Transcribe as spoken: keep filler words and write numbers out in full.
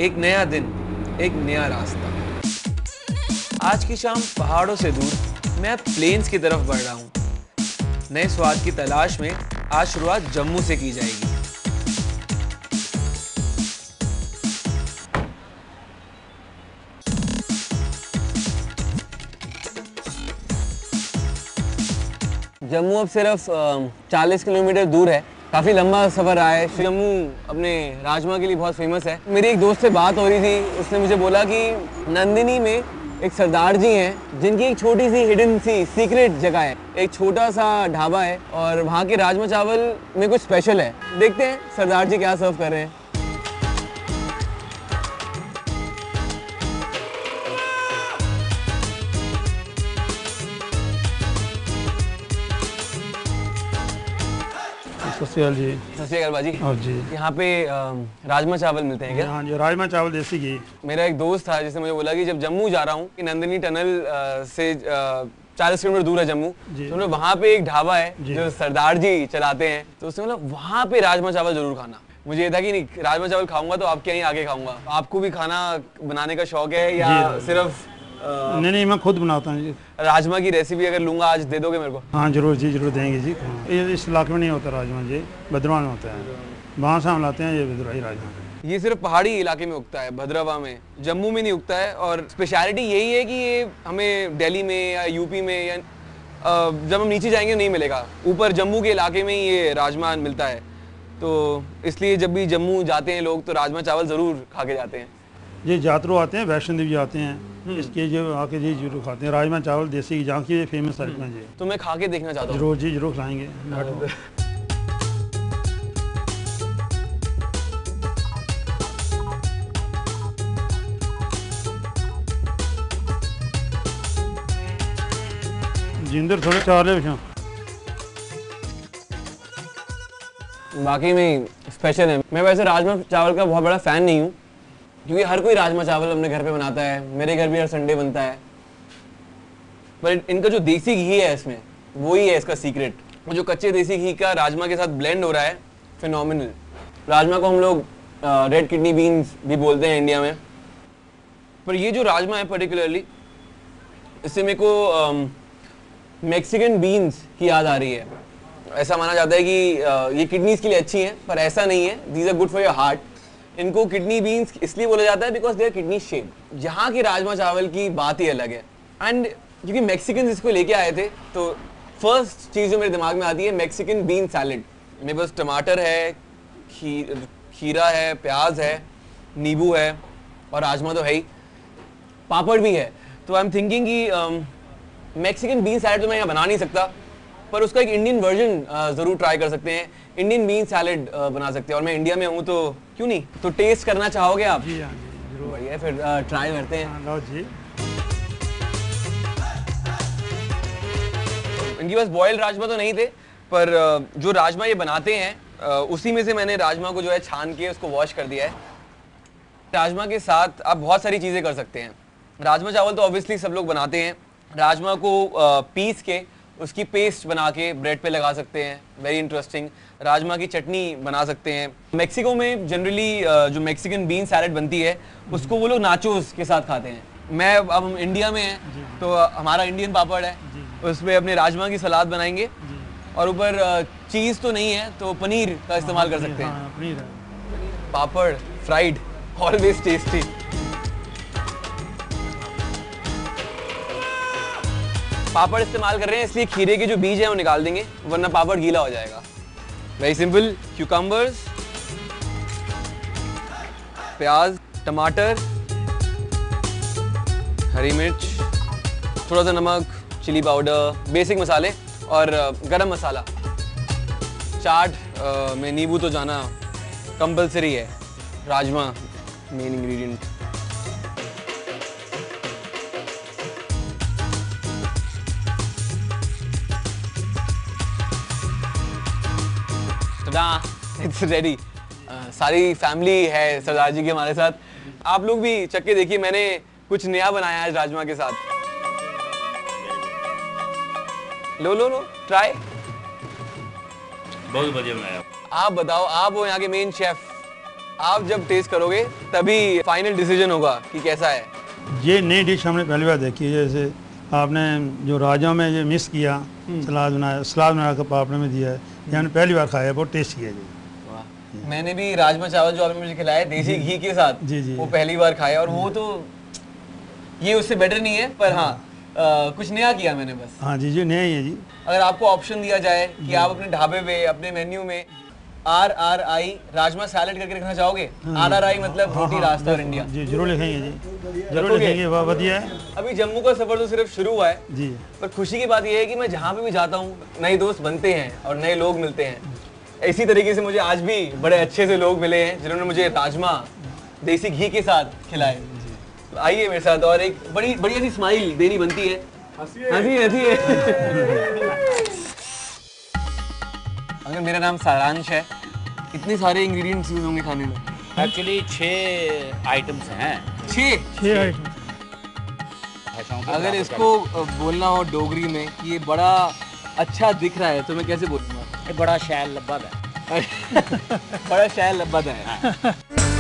एक नया दिन, एक नया रास्ता। आज की शाम पहाड़ों से दूर मैं अब प्लेन्स की तरफ बढ़ रहा हूँ। नए स्वाद की तलाश में आज शुरुआत जम्मू से की जाएगी। जम्मू अब सिर्फ चालीस किलोमीटर दूर है। काफ़ी लंबा सफ़र रहा है। जम्मू अपने राजमा के लिए बहुत फेमस है। मेरी एक दोस्त से बात हो रही थी, उसने मुझे बोला कि नंदिनी में एक सरदार जी हैं जिनकी एक छोटी सी हिडन सी सीक्रेट जगह है, एक छोटा सा ढाबा है और वहाँ के राजमा चावल में कुछ स्पेशल है। देखते हैं सरदार जी क्या सर्व कर रहे हैं। सत श्री अकाल जी। सत श्री अकाल बाजी। हाँ जी। यहाँ पे राजमा चावल मिलते हैं क्या? हाँ जी, राजमा चावल देसी घी। मेरा एक दोस्त था जिसने मुझे बोला कि जब जम्मू जा रहा हूँ कि नंदिनी टनल से चालीस किलोमीटर दूर है जम्मू, तो उन्हें वहाँ पे एक ढाबा है जो सरदार जी चलाते हैं, तो उसने बोला वहाँ पे राजमा चावल जरूर खाना। मुझे ये था कि नहीं, राजमा चावल खाऊंगा तो आपके यहीं आके खाऊंगा। आपको भी खाना बनाने का शौक है या सिर्फ? आ, नहीं नहीं, मैं खुद बनाता हूँ जी। राजमा की रेसिपी अगर लूंगा आज दे दोगे मेरे को? हाँ जरूर जी, जरूर देंगे जी। ये इस इलाके में नहीं होता राजमा जी, भद्रवा में होता है। वहाँ से हम लाते हैं ये भद्रवाही राजमा। ये सिर्फ पहाड़ी इलाके में उगता है, भद्रवा में, जम्मू में नहीं उगता है। और स्पेशलिटी यही है कि ये हमें दिल्ली में या यूपी में या जब हम नीचे जाएंगे नहीं मिलेगा। ऊपर जम्मू के इलाके में ही ये राजमा मिलता है, तो इसलिए जब भी जम्मू जाते हैं लोग तो राजमा चावल ज़रूर खा के जाते हैं। ये यात्रु आते हैं, वैष्णो देवी आते हैं, इसके जो आके जी जरूर खाते हैं राजमा चावल देसी, जहाँ की फेमस है जी। तो मैं खा के देखना चाहता हूँ। जरूर जी, जरूर खिलाएंगे। जिंदर थोड़े चार ले बिछा। बाकी में स्पेशल है। मैं वैसे राजमा चावल का बहुत बड़ा फ़ैन नहीं हूँ, क्योंकि हर कोई राजमा चावल अपने घर पे बनाता है, मेरे घर भी हर संडे बनता है। पर इनका जो देसी घी है इसमें, वो ही है इसका सीक्रेट। वो जो कच्चे देसी घी का राजमा के साथ ब्लेंड हो रहा है, फिनोमिनल। राजमा को हम लोग रेड किडनी बीन्स भी बोलते हैं इंडिया में, पर ये जो राजमा है पर्टिकुलरली, इससे मेरे को मैक्सिकन बीन्स की याद आ रही है। ऐसा माना जाता है कि uh, ये किडनीज के लिए अच्छी हैं, पर ऐसा नहीं है। These are good for your heart. इनको किडनी बीन्स इसलिए बोला जाता है because they are kidney shape. यहाँ के राजमा चावल की बात ही अलग है। एंड क्योंकि मैक्सिकन इसको लेके आए थे, तो फर्स्ट चीज़ जो मेरे दिमाग में आती है मैक्सिकन बीन सैलेड। मेरे पास टमाटर है, खी, खीरा है, प्याज है, नींबू है और राजमा तो है ही, पापड़ भी है। तो आई एम थिंकिंग कि मैक्सिकन बीन सैलेड तो मैं यहाँ बना नहीं सकता, पर उसका एक इंडियन वर्जन ज़रूर ट्राई कर सकते हैं। इंडियन बीन सैलेड बना सकते हैं, और मैं इंडिया में हूँ तो क्यों नहीं। तो टेस्ट करना चाहोगे आप? जी हाँ जी, जरूर। बढ़िया, फिर ट्राई करते हैं। हाँ, लो जी। इनके पास बॉइल्ड राजमा तो नहीं थे, पर जो राजमा ये बनाते हैं उसी में से मैंने राजमा को जो है छान के उसको वॉश कर दिया है। राजमा के साथ आप बहुत सारी चीज़ें कर सकते हैं। राजमा चावल तो ऑब्वियसली सब लोग बनाते हैं। राजमा को पीस के उसकी पेस्ट बना के ब्रेड पे लगा सकते हैं, वेरी इंटरेस्टिंग। राजमा की चटनी बना सकते हैं। मेक्सिको में जनरली जो मैक्सिकन बीन सैलेड बनती है उसको वो लोग नाचोस के साथ खाते हैं। मैं अब हम इंडिया में हैं तो हमारा इंडियन पापड़ है, उसमें अपने राजमा की सलाद बनाएंगे और ऊपर चीज़ तो नहीं है तो पनीर का इस्तेमाल कर सकते हैं। Papad fried, always tasty. Papad इस्तेमाल कर रहे हैं इसलिए खीरे के जो बीज हैं वो निकाल देंगे, वरना पापड़ गीला हो जाएगा। Very simple. क्यूकम्बर्स, प्याज, टमाटर, हरी मिर्च, थोड़ा सा नमक, चिली पाउडर, बेसिक मसाले और गरम मसाला। चाट में नींबू तो जाना कंपलसरी है। Rajma main ingredient. It's ready. सारी फैमिली है सरदार जी की हमारे साथ। आप लोग भी चक्के देखिए, मैंने कुछ नया बनाया है राजमा के साथ। लो लो लो ट्राई। बहुत बढ़िया बनाया। आप बताओ, आप हो यहाँ के मेन शेफ, आप जब टेस्ट करोगे तभी फाइनल डिसीजन होगा कि कैसा है। ये नई डिश हमने पहली बार देखी है। जैसे आपने जो राजमा में ये मिक्स किया, सलाद बनाया, सलाद बना कर पापड़ में दिया है, ये हमने पहली बार खाया, बहुत टेस्टी है जी। मैंने भी राजमा चावल जो आपने मुझे खिलाया देसी घी के साथ, जी जी वो पहली बार खाया और वो तो ये उससे बेटर नहीं है, पर हाँ आ, कुछ नया किया मैंने बस। हाँ जी जी नया ही है जी। अगर आपको ऑप्शन दिया जाए कि आप अपने ढाबे पे अपने मेन्यू में R R I rajma salad करके रखना चाहोगे? आर आर आई मतलब रोटी रास्ता और इंडिया। जी जरूर लिखेंगे जी, जरूर लिखेंगे, वाह बढ़िया है। अभी जम्मू का सफर तो सिर्फ शुरू हुआ है जी, पर खुशी की बात यह है कि मैं जहाँ पे भी जाता हूँ नए दोस्त बनते हैं और नए लोग मिलते हैं। इसी तरीके से मुझे आज भी बड़े अच्छे से लोग मिले हैं जिन्होंने मुझे राजमा देसी घी के साथ खिलाए। तो आइए मेरे साथ, और एक बड़ी बढ़िया सी स्माइल देनी बनती है। हंसी हंसी है। अगर मेरा नाम सारांश है, इतने सारे इंग्रेडिएंट्स यूज होंगे खाने में? एक्चुअली छः आइटम्स हैं। छः छः आइटम। अगर इसको बोलना हो डोगरी में कि ये बड़ा अच्छा दिख रहा है तो मैं कैसे बोलूँगा? ये बड़ा शैल लब्बा है। बड़ा शैल लब्बा है।